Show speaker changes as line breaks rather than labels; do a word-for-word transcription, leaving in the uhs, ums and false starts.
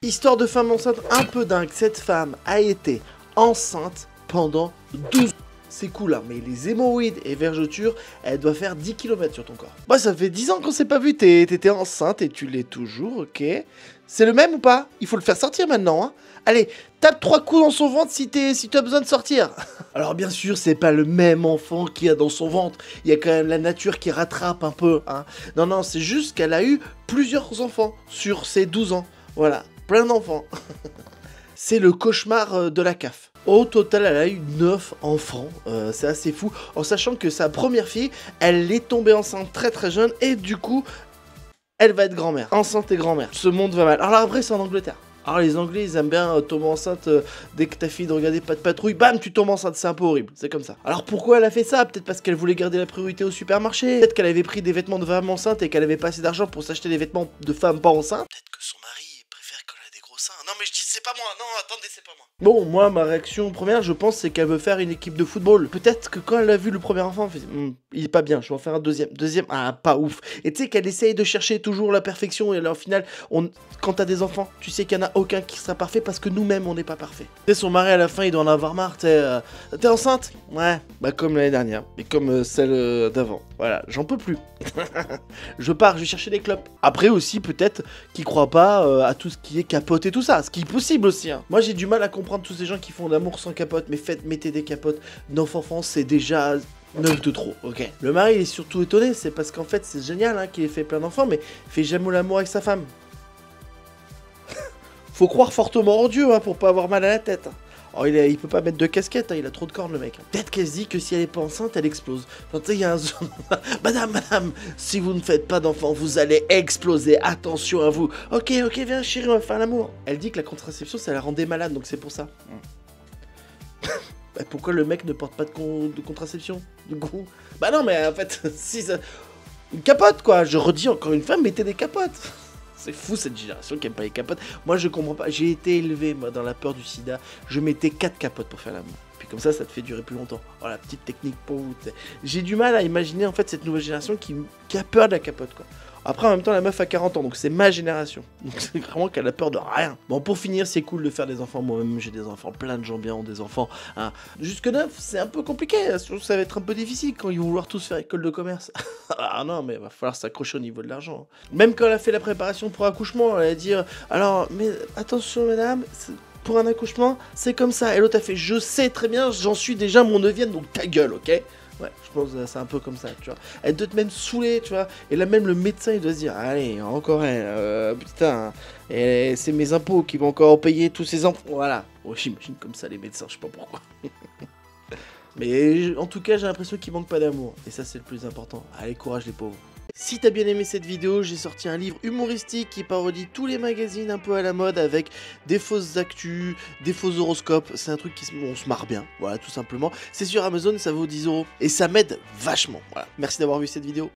Histoire de femme enceinte un peu dingue, cette femme a été enceinte pendant douze ans. C'est cool, hein, mais les hémorroïdes et vergetures, elles doivent faire dix kilomètres sur ton corps. Moi, ça fait dix ans qu'on s'est pas vu, t'étais enceinte et tu l'es toujours, ok. C'est le même ou pas? Il faut le faire sortir maintenant, hein. Allez, tape trois coups dans son ventre si t'es, si t'as besoin de sortir. Alors bien sûr, c'est pas le même enfant qu'il y a dans son ventre. Il y a quand même la nature qui rattrape un peu, hein. Non, non, c'est juste qu'elle a eu plusieurs enfants sur ses douze ans. Voilà, plein d'enfants. C'est le cauchemar de la C A F. Au total, elle a eu neuf enfants, euh, c'est assez fou, en sachant que sa première fille, elle est tombée enceinte très très jeune, et du coup, elle va être grand-mère, enceinte et grand-mère. Ce monde va mal. Alors après, c'est en Angleterre. Alors les Anglais, ils aiment bien euh, tomber enceinte euh, dès que ta fille de regarder Pas de Patrouille, bam, tu tombes enceinte, c'est un peu horrible, c'est comme ça. Alors pourquoi elle a fait ça? Peut-être parce qu'elle voulait garder la priorité au supermarché, peut-être qu'elle avait pris des vêtements de femme enceinte et qu'elle avait pas assez d'argent pour s'acheter des vêtements de femme pas enceinte. Peut-être que son mari préfère quand elle a des gros seins. Non mais je dis, c'est pas moi, non, attendez, c'est pas moi. Bon, moi, ma réaction première, je pense, c'est qu'elle veut faire une équipe de football. Peut-être que quand elle a vu le premier enfant, elle fait hm, il est pas bien, je vais en faire un deuxième. Deuxième, ah, pas ouf. Et tu sais qu'elle essaye de chercher toujours la perfection, et là, au final, on... quand t'as des enfants, tu sais qu'il n'y en a aucun qui sera parfait parce que nous-mêmes, on n'est pas parfait. Tu sais, son mari, à la fin, il doit en avoir marre, t'es euh... t'es enceinte? Ouais, bah comme l'année dernière, et comme euh, celle euh, d'avant. Voilà, j'en peux plus. Je pars, je vais chercher des clopes. Après aussi, peut-être qu'ils croient pas euh, à tout ce qui est capote et tout ça, ce qui est possible aussi, hein. Moi, j'ai du mal à comprendre tous ces gens qui font d'amour sans capote, mais faites, mettez des capotes. neuf enfants, c'est déjà neuf de trop, ok. Le mari, il est surtout étonné, c'est parce qu'en fait, c'est génial hein, qu'il ait fait plein d'enfants, mais il fait jamais l'amour avec sa femme. Faut croire fortement en Dieu hein, pour pas avoir mal à la tête. Oh, il, a, il peut pas mettre de casquette, hein, il a trop de cornes le mec. Peut-être qu'elle se dit que si elle est pas enceinte, elle explose. Enfin, tu sais, il y a un... Madame, madame, si vous ne faites pas d'enfant, vous allez exploser, attention à vous. Ok, ok, viens chérie, on va faire l'amour. Elle dit que la contraception, ça la rendait malade, donc c'est pour ça. Bah, pourquoi le mec ne porte pas de, con... de contraception, du coup? Bah non, mais en fait, si ça... Une capote, quoi. Je redis encore une fois, mettez des capotes. C'est fou cette génération qui aime pas les capotes. Moi je comprends pas, j'ai été élevé moi dans la peur du sida, je mettais quatre capotes pour faire l'amour. Puis comme ça, ça te fait durer plus longtemps. Voilà, petite technique pour vous. J'ai du mal à imaginer en fait cette nouvelle génération qui, qui a peur de la capote quoi. Après en même temps la meuf a quarante ans, donc c'est ma génération. Donc c'est vraiment qu'elle a peur de rien. Bon pour finir, c'est cool de faire des enfants, moi-même j'ai des enfants, plein de gens bien ont des enfants. Hein. Jusque neuf, c'est un peu compliqué, ça va être un peu difficile quand ils vont vouloir tous faire école de commerce. Ah non mais il va falloir s'accrocher au niveau de l'argent. Même quand elle a fait la préparation pour accouchement, elle a dit alors mais attention madame, pour un accouchement c'est comme ça. Et l'autre a fait je sais très bien, j'en suis déjà mon neuvième, donc ta gueule, ok? Ouais, je pense que c'est un peu comme ça, tu vois. Elle doit te même saouler, tu vois. Et là, même le médecin, il doit se dire, allez, encore elle, euh, putain, et c'est mes impôts qui vont encore payer tous ces enfants. Voilà. Oh, j'imagine comme ça les médecins, je sais pas pourquoi. Mais en tout cas, j'ai l'impression qu'il manque pas d'amour. Et ça, c'est le plus important. Allez, courage les pauvres. Si t'as bien aimé cette vidéo, j'ai sorti un livre humoristique qui parodie tous les magazines un peu à la mode avec des fausses actus, des faux horoscopes. C'est un truc qui se... on se marre bien, voilà, tout simplement. C'est sur Amazon, ça vaut dix euros. Et ça m'aide vachement, voilà. Merci d'avoir vu cette vidéo.